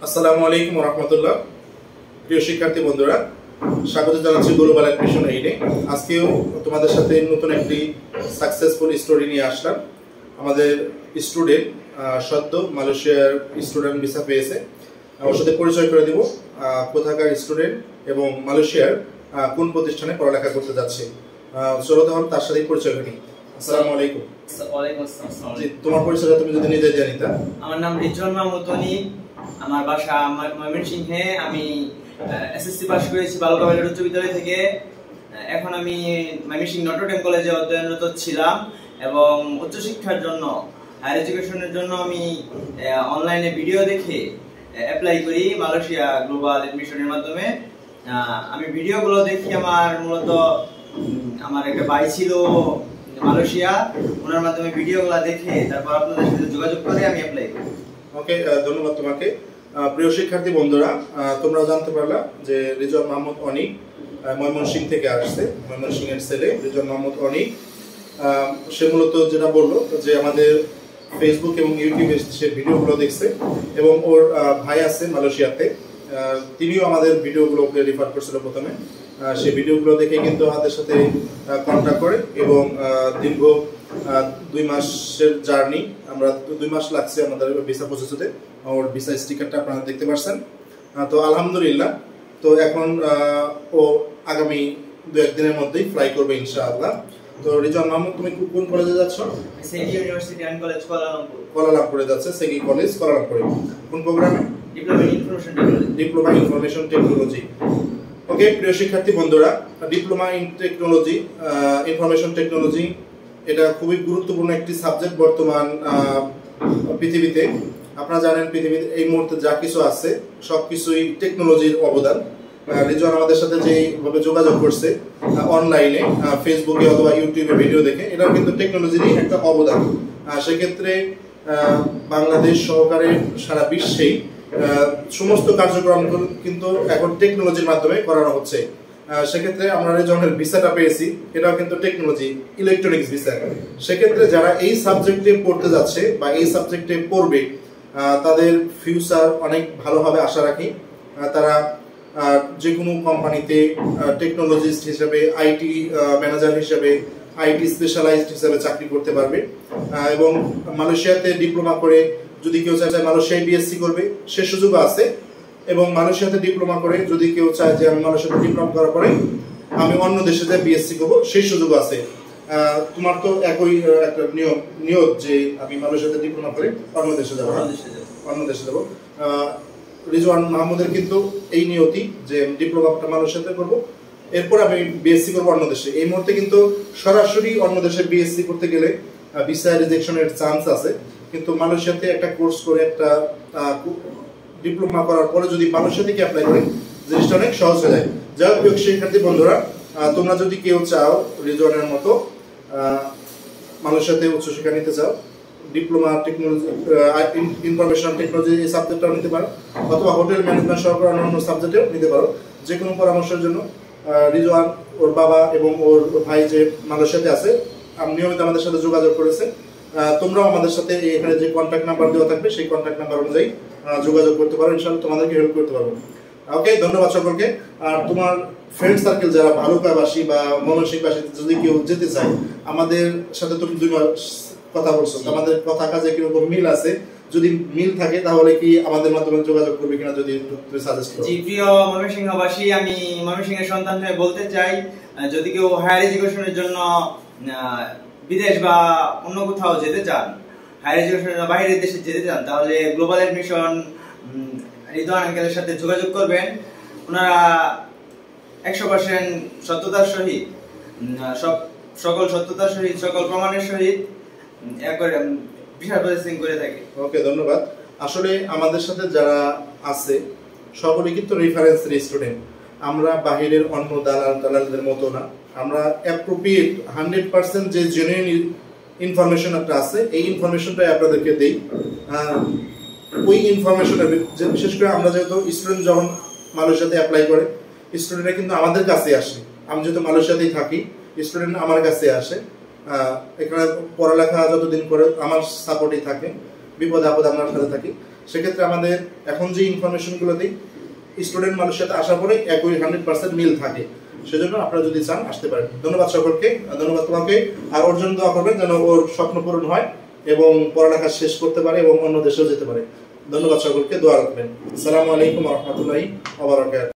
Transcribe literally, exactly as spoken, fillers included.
আসসালামু আলাইকুম ওয়া রাহমাতুল্লাহ। প্রিয় শিক্ষার্থী বন্ধুরা, স্বাগত জানাচ্ছি গ্লোবাল অ্যাডমিশন এইডে। আজকেও তোমাদের সাথে নতুন একটি সাকসেসফুল স্টোরি নিয়ে আসলাম। আমাদের স্টুডেন্ট সদ্য মালয়েশিয়ার স্টুডেন্ট ভিসা পেয়েছে। ওর সাথে পরিচয় করে দিব কোথাকার স্টুডেন্ট এবং মালয়েশিয়ার কোন প্রতিষ্ঠানে পড়ালেখা করতে যাচ্ছে। চলো তাহলে তার সাথে পরিচয় করি। আসসালামু আলাইকুম। ওয়ালাইকুম আসসালাম। জি, তোমার পরিচয়টা তুমি যদি নিজে দিয়ে নিতা। আমার নাম রিজন মাহমুদ অনিক, আমার বাসা ময়মনসিংহে। আমি এসএসসি পাস করেছি বালুকা বালিকা উচ্চ বিদ্যালয় থেকে। এখন আমি ময়মনসিংহ নটরডেম কলেজে অধ্যয়নরত ছিলাম এবং উচ্চশিক্ষার জন্য হায়ার এডুকেশনের জন্য আমি অনলাইনে ভিডিও দেখে অ্যাপ্লাই করি মালয়েশিয়া গ্লোবাল অ্যাডমিশনের মাধ্যমে। আমি ভিডিওগুলো দেখি, আমার মূলত আমার একটা ভাই ছিল মালয়েশিয়া, ওনার মাধ্যমে ভিডিওগুলো দেখে তারপর আপনাদের সাথে যোগাযোগ করে আমি অ্যাপ্লাই করি। ওকে, ধন্যবাদ তোমাকে। প্রিয় শিক্ষার্থী বন্ধুরা, তোমরাও জানতে পারলা যে রিজন মাহমুদ অনিক ময়মনসিংহ থেকে আসছে। ময়মনসিংহের ছেলে রিজন মাহমুদ অনিক। সে মূলত যেটা বললো যে আমাদের ফেসবুক এবং ইউটিউবে সে ভিডিওগুলো দেখছে এবং ওর ভাই আছে মালয়েশিয়াতে, তিনিও আমাদের ভিডিওগুলোকে রেফার করছিল প্রথমে। সেই ভিডিওগুলো দেখে কিন্তু আমাদের সাথে কন্ট্যাক্ট করে এবং দীর্ঘ দুই মাসের জার্নি, আমরা দুই মাস লাগছে আমাদের ভিসা প্রসেস হতে। ওর ভিসা স্টিকারটা আপনারা দেখতে পাচ্ছেন। তো আলহামদুলিল্লাহ, তো এখন ও আগামী দু একদিনের মধ্যেই ফ্লাই করবে ইনশাআল্লাহ। তো রিজন মাহমুদ, তুমি কোন কলেজে যাচ্ছ? সেগি ইউনিভার্সিটি অ্যান্ড কলেজ কুয়ালালামপুর। কুয়ালালামপুরে যাচ্ছে, সেগি কলেজ কুয়ালালামপুরে। কোন প্রোগ্রামে? Diploma in information technology. Diploma in information technology. Okay, প্রিয় শিক্ষার্থী বন্ধুরা, diploma in technology, information technology, এটা খুবই গুরুত্বপূর্ণ একটি সাবজেক্ট বর্তমান পৃথিবীতে। আপনারা জানেন পৃথিবীতে এই মুহূর্তে যা কিছু আছে সবকিছুই টেকনোলজির অবদান। রিজন আমাদের সাথে যেভাবে যোগাযোগ করছে অনলাইনে, ফেসবুকে অথবা ইউটিউবে ভিডিও দেখে, এটাও কিন্তু টেকনোলজিরই একটা অবদান। সেক্ষেত্রে বাংলাদেশ সহকারে সারা বিশ্বেই সমস্ত কার্যক্রম কিন্তু এখন টেকনোলজির মাধ্যমে করানো হচ্ছে। সেক্ষেত্রে আমরা রিজনের ভিসাটা পেয়েছি, এটাও কিন্তু টেকনোলজি, ইলেকট্রনিক্স ভিসা। সেক্ষেত্রে যারা এই সাবজেক্টে পড়তে যাচ্ছে বা এই সাবজেক্টে পড়বে, তাদের ফিউচার অনেক ভালো হবে আশা রাখি। তারা যে কোনো কোম্পানিতে টেকনোলজিস্ট হিসেবে, আইটি ম্যানেজার হিসেবে, আইটি স্পেশালাইজড হিসেবে চাকরি করতে পারবে। এবং মালয়েশিয়াতে ডিপ্লোমা করে যদি কেউ চায় মালয়েশিয়ায় বিএসসি করবে, সে সুযোগও আছে। এবং মালয়েশিয়াতে ডিপ্লোমা করে যদি কেউ চায় যে আমি মালয়েশিয়াতে ডিপ্লোমা করার পরে আমি অন্য দেশে যাই বিএসসি করবো, সেই সুযোগও আছে। তোমার তো একই একটা নিয়ম নিয়ত যে আমি মালয়েশিয়াতে ডিপ্লোমা করে অন্য দেশে যাবো, অন্য দেশে যাবো। রিজওয়ান মাহমুদের কিন্তু এই নিয়তি যে ডিপ্লোমাটা মালয়েশিয়াতে করবো, এরপর আমি বিএসসি করবো অন্য দেশে। এই মুহূর্তে কিন্তু সরাসরি অন্য দেশে বিএসসি করতে গেলে ভিসা রিজেকশনের চান্স আছে, কিন্তু মালয়েশিয়াতে একটা কোর্স করে একটা ডিপ্লোমা করার পরে যদি মালয়েশিয়া থেকে অ্যাপ্লাই করে, জিনিসটা অনেক সহজ হয়ে যায়। যাই হোক শিক্ষার্থী বন্ধুরা, তোমরা যদি কেউ চাও রিজওয়ানের মতো মালয়েশিয়াতে উচ্চশিক্ষা নিতে চাও, ডিপ্লোমা টেকনোলজি, ইনফরমেশন টেকনোলজি এই সাবজেক্টটাও নিতে পারো, অথবা হোটেল ম্যানেজমেন্ট সহ অন্যান্য সাবজেক্টেও নিতে পারো। যে কোনো পরামর্শের জন্য রিজওয়ান, ওর বাবা এবং ওর ভাই যে মালয়েশিয়াতে আছে, নিয়মিত আমাদের সাথে যোগাযোগ করেছে। তোমরাও আমাদের সাথে এখানে যে কন্ট্যাক্ট নাম্বার দেওয়া থাকবে সেই কন্ট্যাক্ট নাম্বার অনুযায়ী যোগাযোগ করতে পারো, ইনশাআল্লাহ তোমাদেরকে হেল্প করতে পারবো। ওকে, ধন্যবাদ সকলকে। আর তোমার ফ্রেন্ড সার্কেল যারা ভালুকাবাসী বা ময়মনসিংহবাসী যদি কেউ যেতে চায়, আমাদের সাথে তুমি দুই মাস কথা বলছো, আমাদের কথা কাজে কিরকম মিল আছে, যদি মিল থাকে তাহলে কি আমাদের মাধ্যমে যোগাযোগ করবে কিনা যদি তুমি সাজেস্ট করো। জি, প্রিয় ময়মনসিংহবাসী, আমি ময়মনসিংহের সন্তান হয়ে বলতে চাই, যদি কেউ হায়ার এডুকেশনের জন্য বিদেশ বা অন্য কোথাও যেতে চান, হায়ার এডুকেশনের বাইরের দেশে যেতে চান, তাহলে গ্লোবাল অ্যাডমিশন রিদওয়ান আঙ্কেলের সাথে যোগাযোগ করবেন। ওনারা একশো পার্সেন্ট সত্যতার সহিত, সব সকল সত্যতার সহিত, সকল প্রমাণের সহিত ভিসা প্রসেসিং করে থাকে। ওকে, ধন্যবাদ। আসলে আমাদের সাথে যারা আছে সকলে কিন্তু রেফারেন্স স্টুডেন্ট। আমরা বাহিরের অন্য দালাল দালালদের মতো না, আমরা অ্যাপ্রোপ্রিয়েট হান্ড্রেড পার্সেন্ট যে জেনুইন ইনফরমেশন একটা আছে, এই ইনফরমেশনটাই আপনাদেরকে দিই। ওই ইনফরমেশনের বিশেষ করে আমরা যেহেতু স্টুডেন্ট যখন মালয়েশিয়াতে অ্যাপ্লাই করে, স্টুডেন্টরা কিন্তু আমাদের কাছে আসে। আমি যেহেতু মালয়েশিয়াতেই থাকি, স্টুডেন্ট আমার কাছে আসে। এখানে পড়ালেখা যতদিন করে আমার সাপোর্টেই থাকে, বিপদ আপদ আমার সাথে থাকি। সেক্ষেত্রে আমাদের এখন যে ইনফরমেশনগুলো দিই স্টুডেন্ট মালয়েশিয়াতে আসার পরে একই হান্ড্রেড পার্সেন্ট মিল থাকে। সেজন্য আপনারা যদি চান আসতে পারেন। ধন্যবাদ সকলকে, ধন্যবাদ তোমাকে। আর ওর জন্য দোয়া করবেন যেন ওর স্বপ্ন পূরণ হয় এবং পড়ালেখা শেষ করতে পারে এবং অন্য দেশেও যেতে পারে। ধন্যবাদ সকলকে, দোয়া রাখবেন। আসসালামু আলাইকুম ওয়া রাহমাতুল্লাহি ওয়া বারাকাতুহু।